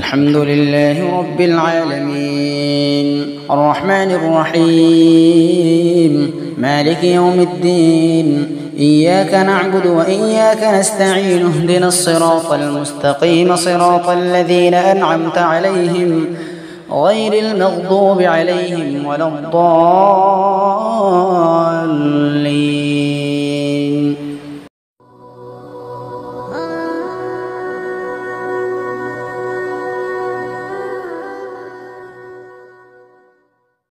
الحمد لله رب العالمين الرحمن الرحيم مالك يوم الدين إياك نعبد وإياك نستعين اهدنا الصراط المستقيم صراط الذين أنعمت عليهم غير المغضوب عليهم ولا الضالين